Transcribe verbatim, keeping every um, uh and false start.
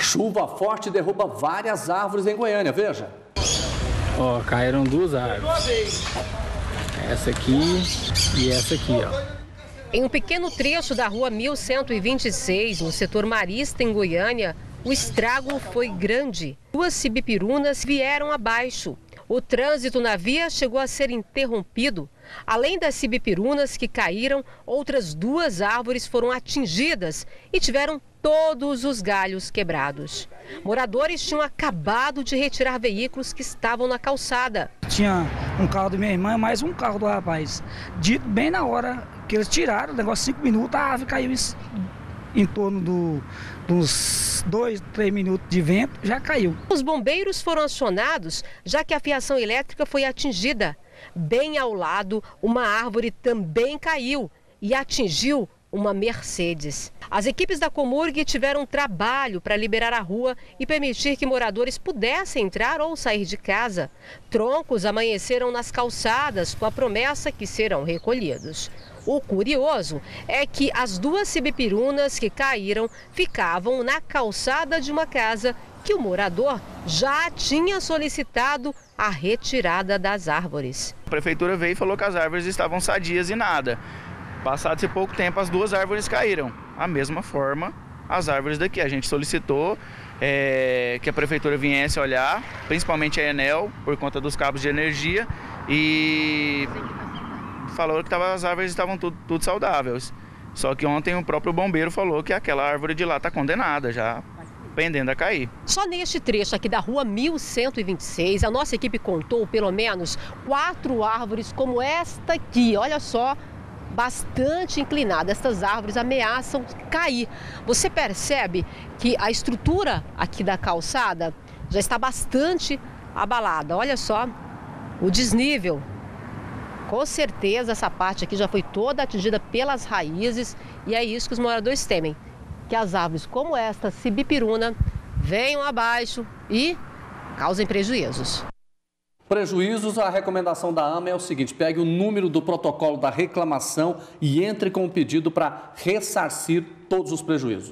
Chuva forte derruba várias árvores em Goiânia, veja. Ó, caíram duas árvores. Essa aqui e essa aqui, ó. Em um pequeno trecho da rua mil cento e vinte e seis, no setor Marista, em Goiânia, o estrago foi grande. Duas cibipirunas vieram abaixo. O trânsito na via chegou a ser interrompido. Além das cibipirunas que caíram, outras duas árvores foram atingidas e tiveram todos os galhos quebrados. Moradores tinham acabado de retirar veículos que estavam na calçada. Tinha um carro da minha irmã e mais um carro do rapaz. Dito bem na hora que eles tiraram, o negócio cinco minutos, a árvore caiu em, em torno do, dos dois, três minutos de vento, já caiu. Os bombeiros foram acionados, já que a fiação elétrica foi atingida. Bem ao lado, uma árvore também caiu e atingiu uma Mercedes. As equipes da Comurg tiveram trabalho para liberar a rua e permitir que moradores pudessem entrar ou sair de casa. Troncos amanheceram nas calçadas com a promessa que serão recolhidos. O curioso é que as duas cibipirunas que caíram ficavam na calçada de uma casa que o morador já tinha solicitado a retirada das árvores. A prefeitura veio e falou que as árvores estavam sadias e nada. Passado-se pouco tempo, as duas árvores caíram. A mesma forma, as árvores daqui. A gente solicitou é, que a prefeitura viesse olhar, principalmente a Enel, por conta dos cabos de energia, e falou que tava, as árvores estavam tudo, tudo saudáveis. Só que ontem o próprio bombeiro falou que aquela árvore de lá está condenada, já pendendo a cair. Só neste trecho aqui da rua mil cento e vinte e seis, a nossa equipe contou pelo menos quatro árvores como esta aqui. Olha só, bastante inclinada. Estas árvores ameaçam cair. Você percebe que a estrutura aqui da calçada já está bastante abalada. Olha só o desnível. Com certeza essa parte aqui já foi toda atingida pelas raízes e é isso que os moradores temem, que as árvores como esta cibipiruna venham abaixo e causem prejuízos. Prejuízos, a recomendação da AMA é o seguinte: pegue o número do protocolo da reclamação e entre com o pedido para ressarcir todos os prejuízos.